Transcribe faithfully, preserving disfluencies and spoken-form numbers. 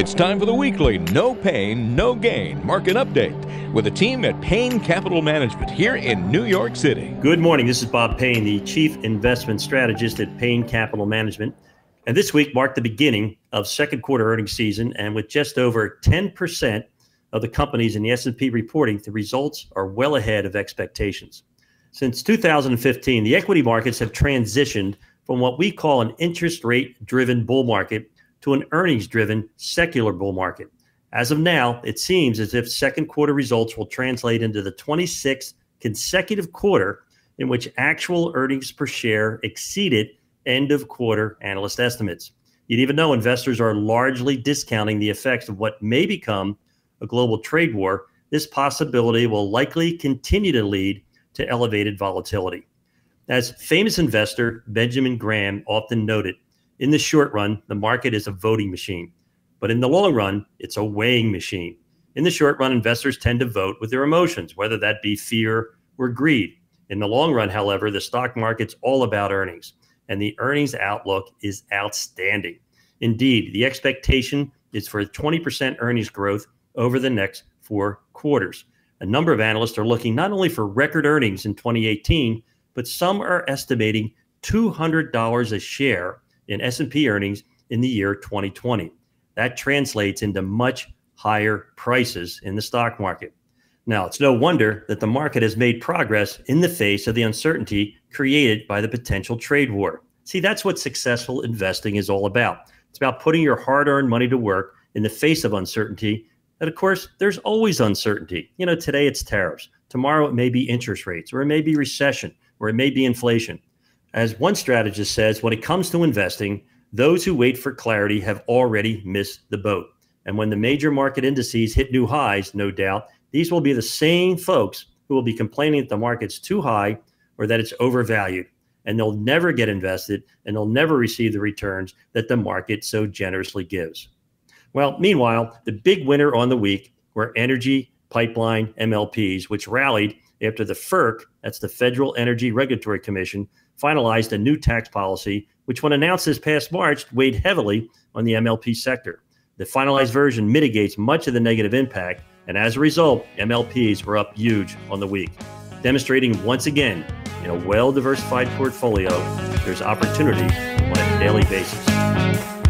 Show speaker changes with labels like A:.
A: It's time for the weekly No Pain, No Gain market update with a team at Payne Capital Management here in New York City.
B: Good morning. This is Bob Payne, the Chief Investment Strategist at Payne Capital Management. And this week marked the beginning of second quarter earnings season. And with just over ten percent of the companies in the S and P reporting, the results are well ahead of expectations. Since two thousand fifteen, the equity markets have transitioned from what we call an interest rate driven bull market to an earnings driven secular bull market. As of now, it seems as if second quarter results will translate into the twenty-sixth consecutive quarter in which actual earnings per share exceeded end of quarter analyst estimates. You'd even know investors are largely discounting the effects of what may become a global trade war. This possibility will likely continue to lead to elevated volatility. As famous investor Benjamin Graham often noted, in the short run, the market is a voting machine, but in the long run, it's a weighing machine. In the short run, investors tend to vote with their emotions, whether that be fear or greed. In the long run, however, the stock market's all about earnings, and the earnings outlook is outstanding. Indeed, the expectation is for twenty percent earnings growth over the next four quarters. A number of analysts are looking not only for record earnings in twenty eighteen, but some are estimating two hundred dollars a share in S and P earnings in the year twenty twenty. That translates into much higher prices in the stock market. Now, it's no wonder that the market has made progress in the face of the uncertainty created by the potential trade war. See, that's what successful investing is all about. It's about putting your hard-earned money to work in the face of uncertainty. And of course, there's always uncertainty. You know, today it's tariffs. Tomorrow it may be interest rates, or it may be recession, or it may be inflation. As one strategist says, when it comes to investing, those who wait for clarity have already missed the boat. And when the major market indices hit new highs, no doubt, these will be the same folks who will be complaining that the market's too high or that it's overvalued. And they'll never get invested, and they'll never receive the returns that the market so generously gives. Well, meanwhile, the big winner on the week were energy pipeline M L Ps, which rallied after the F E R C, that's the Federal Energy Regulatory Commission, finalized a new tax policy, which when announced this past March, weighed heavily on the M L P sector. The finalized version mitigates much of the negative impact, and as a result, M L Ps were up huge on the week, demonstrating once again, in a well-diversified portfolio, there's opportunity on a daily basis.